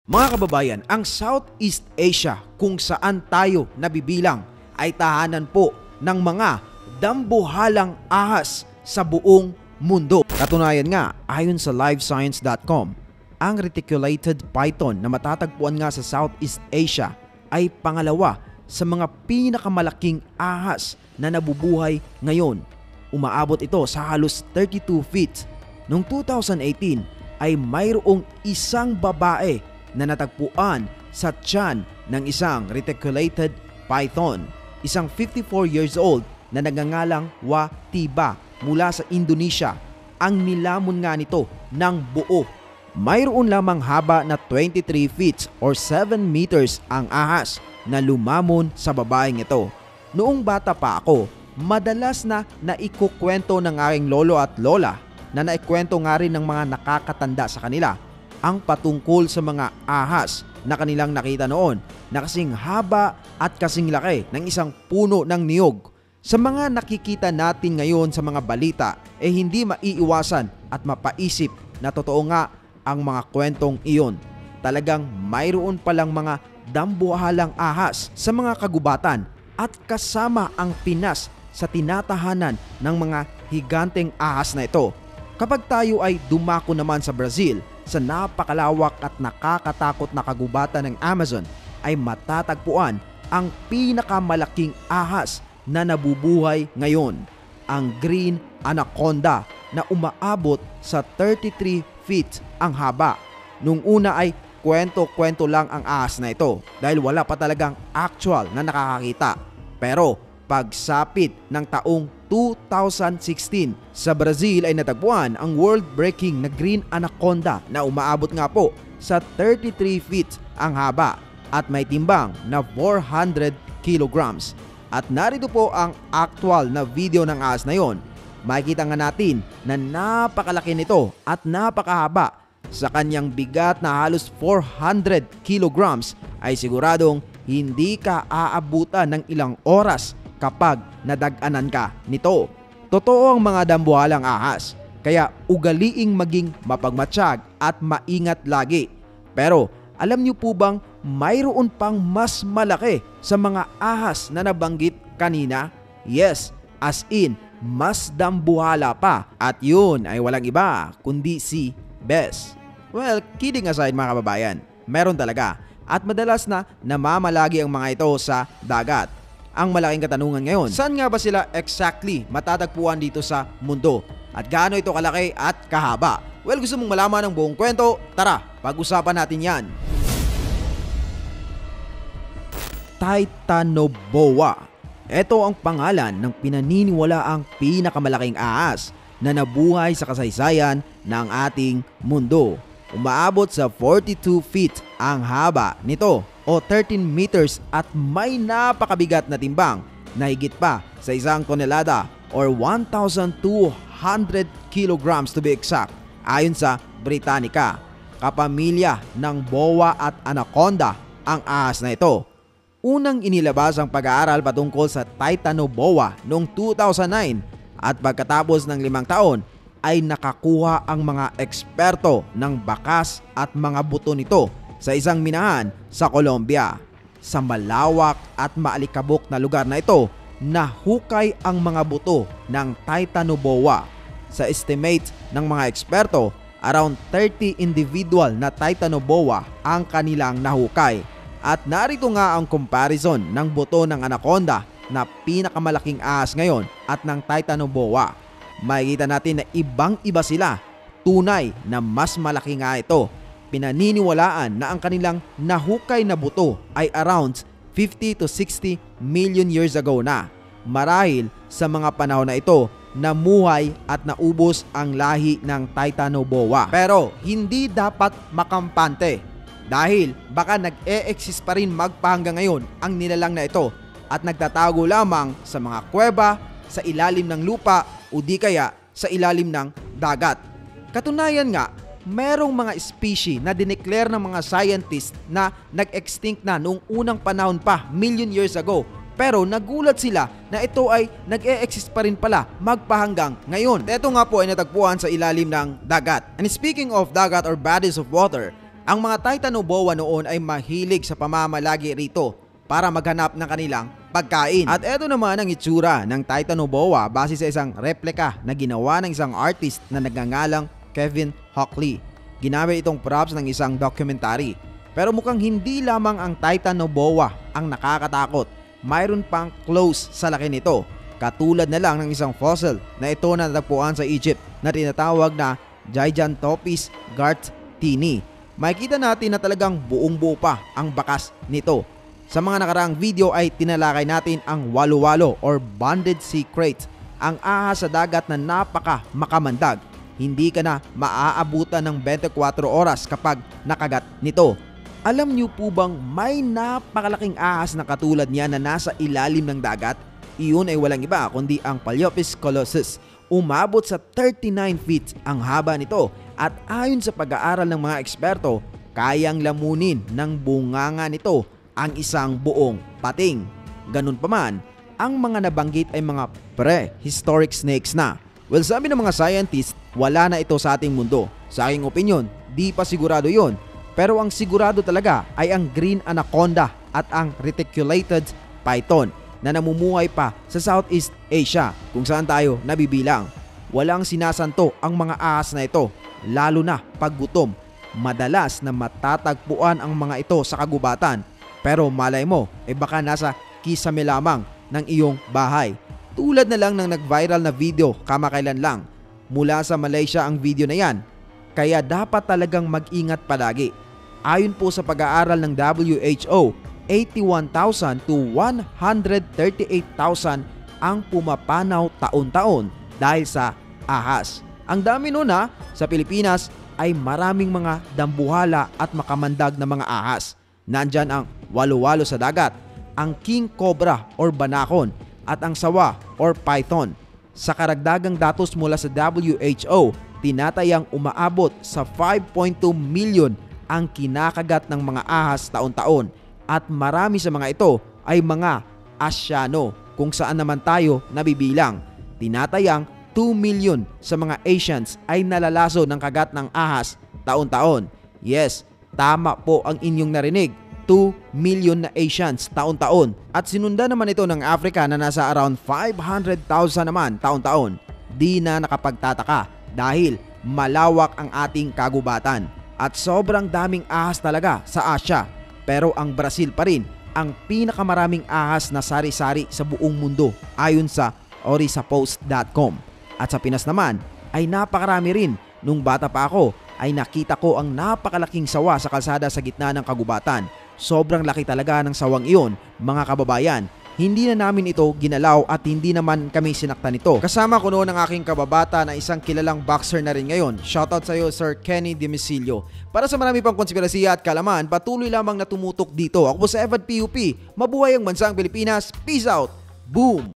Mga kababayan, ang Southeast Asia kung saan tayo nabibilang ay tahanan po ng mga dambuhalang ahas sa buong mundo. Katunayan nga, ayon sa livescience.com, ang reticulated python na matatagpuan nga sa Southeast Asia ay pangalawa sa mga pinakamalaking ahas na nabubuhay ngayon. Umaabot ito sa halos 32 feet. Noong 2018 ay mayroong isang babae na natagpuan sa tiyan ng isang reticulated python, isang 54 years old na nagngangalang Watiba mula sa Indonesia. Ang nilamon nga nito ng buo. Mayroon lamang haba na 23 feet or 7 meters ang ahas na lumamon sa babaeng ito. Noong bata pa ako, madalas na naikukwento ng aking lolo at lola na naikwento nga rin ng mga nakakatanda sa kanila ang patungkol sa mga ahas na kanilang nakita noon na kasing haba at kasing laki ng isang puno ng niyog. Sa mga nakikita natin ngayon sa mga balita, hindi maiiwasan at mapaisip na totoo nga ang mga kwentong iyon. Talagang mayroon palang mga dambuhalang ahas sa mga kagubatan at kasama ang Pinas sa tinatahanan ng mga higanteng ahas na ito. Kapag tayo ay dumako naman sa Brazil, sa napakalawak at nakakatakot na kagubatan ng Amazon, ay matatagpuan ang pinakamalaking ahas na nabubuhay ngayon, ang green anaconda na umaabot sa 33 feet ang haba. Nung una ay kwento-kwento lang ang ahas na ito dahil wala pa talagang actual na nakakakita. Pero pagsapit ng taong 2016 sa Brazil ay natagpuan ang world-breaking na green anaconda na umaabot nga po sa 33 feet ang haba at may timbang na 400 kilograms. At narito po ang actual na video ng ahas na yon. Makikita nga natin na napakalaki nito at napakahaba. Sa kanyang bigat na halos 400 kilograms ay siguradong hindi ka aabutan ng ilang oras kapag nadaganan ka nito. Totoo ang mga dambuhalang ahas, kaya ugaliing maging mapagmatsyag at maingat lagi. Pero alam niyo po bang mayroon pang mas malaki sa mga ahas na nabanggit kanina? Yes, as in mas dambuhala pa, at yun ay walang iba kundi si Bes. Well, kidding aside mga kababayan, meron talaga, at madalas na namamalagi ang mga ito sa dagat. Ang malaking katanungan ngayon, saan nga ba sila exactly matatagpuan dito sa mundo? At gaano ito kalaki at kahaba? Well, gusto mong malaman ang buong kwento? Tara, pag-usapan natin yan. Titanoboa. Ito ang pangalan ng pinaniniwalaang pinakamalaking ahas na nabuhay sa kasaysayan ng ating mundo. Umaabot sa 42 feet ang haba nito o 13 meters at may napakabigat na timbang na higit pa sa 1 tonelada or 1,200 kilograms to be exact ayon sa Britannica. Kapamilya ng boa at anaconda ang ahas na ito. Unang inilabas ang pag-aaral patungkol sa Titanoboa noong 2009 at pagkatapos ng 5 taon ay nakakuha ang mga eksperto ng bakas at mga buto nito sa isang minahan sa Colombia. Sa malawak at maalikabok na lugar na ito, nahukay ang mga buto ng Titanoboa. Sa estimate ng mga eksperto, around 30 individual na Titanoboa ang kanilang nahukay. At narito nga ang comparison ng buto ng anaconda na pinakamalaking ahas ngayon at ng Titanoboa. Makikita natin na ibang-iba sila. Tunay na mas malaki nga ito. Pinaniniwalaan na ang kanilang nahukay na buto ay around 50 to 60 million years ago na. Marahil sa mga panahon na ito, namuhay at naubos ang lahi ng Titanoboa. Pero hindi dapat makampante dahil baka nag-e-exist pa rin magpahanggang ngayon ang nilalang na ito at nagtatago lamang sa mga kuweba, sa ilalim ng lupa o di kaya sa ilalim ng dagat. Katunayan nga, merong mga species na dineclare ng mga scientists na nag-extinct na noong unang panahon pa, million years ago. Pero nagulat sila na ito ay nag-e-exist pa rin pala magpahanggang ngayon. Ito nga po ay natagpuan sa ilalim ng dagat. And speaking of dagat or bodies of water, Ang mga Titanoboa noon ay mahilig sa pamamalagi rito para maghanap ng kanilang pagkain. At eto naman ang itsura ng Titanoboa base sa isang replika na ginawa ng isang artist na nagngangalang Kevin Hockley. Ginamit itong props ng isang documentary. Pero mukhang hindi lamang ang Titanoboa ang nakakatakot. Mayroon pang close sa laki nito. Katulad na lang ng isang fossil na ito na natagpuan sa Egypt na tinatawag na Gigantopis gartini. Makikita natin na talagang buong-buo pa ang bakas nito. Sa mga nakaraang video ay tinalakay natin ang walo-walo or banded sea crate, ang ahas sa dagat na napaka makamandag. Hindi ka na maaabutan ng 24 oras kapag nakagat nito. Alam niyo po bang may napakalaking ahas na katulad niya na nasa ilalim ng dagat? Iyon ay walang iba kundi ang Phalaenopus colossus. Umabot sa 39 feet ang haba nito at ayon sa pag-aaral ng mga eksperto, kayang lamunin ng bunganga nito ang isang buong pating. Ganun pa man, ang mga nabanggit ay mga prehistoric snakes na. Well, sabi ng mga scientists, wala na ito sa ating mundo. Sa aking opinion, di pa sigurado yon. Pero ang sigurado talaga ay ang green anaconda at ang reticulated python na namumuhay pa sa Southeast Asia kung saan tayo nabibilang. Walang sinasanto ang mga ahas na ito, lalo na pag gutom. Madalas na matatagpuan ang mga ito sa kagubatan. Pero malay mo, baka nasa kisame lamang ng iyong bahay. Tulad na lang ng nag-viral na video kamakailan lang. Mula sa Malaysia ang video na yan. Kaya dapat talagang mag-ingat palagi. Ayon po sa pag-aaral ng WHO, 81,000 to 138,000 ang pumapanaw taon-taon dahil sa ahas. Ang dami nun sa Pilipinas ay maraming mga dambuhala at makamandag na mga ahas. Nandyan ang walo-walo sa dagat, ang king cobra or banakon at ang sawa or python. Sa karagdagang datos mula sa WHO, tinatayang umaabot sa 5.2 million ang kinakagat ng mga ahas taon-taon. At marami sa mga ito ay mga Asyano kung saan naman tayo nabibilang. Tinatayang 2 million sa mga Asians ay nalalaso ng kagat ng ahas taon-taon. Yes, tama po ang inyong narinig. 2 million na Asians taon-taon. At sinundan naman ito ng Africa na nasa around 500,000 naman taon-taon. Di na nakapagtataka dahil malawak ang ating kagubatan. At sobrang daming ahas talaga sa Asia. Pero ang Brazil pa rin ang pinakamaraming ahas na sari-sari sa buong mundo ayon sa orisapost.com. At sa Pinas naman ay napakarami rin. Nung bata pa ako ay nakita ko ang napakalaking sawa sa kalsada sa gitna ng kagubatan. Sobrang laki talaga ng sawang iyon, mga kababayan. Hindi na namin ito ginalaw at hindi naman kami sinaktan nito. Kasama ko noon ang aking kababata na isang kilalang boxer na rin ngayon. Shoutout sa iyo, Sir Kenny Demisilio. Para sa marami pang konspirasiya at kalaman, patuloy lamang na tumutok dito. Ako po sa Evad PUP. Mabuhay ang bansang Pilipinas. Peace out. Boom!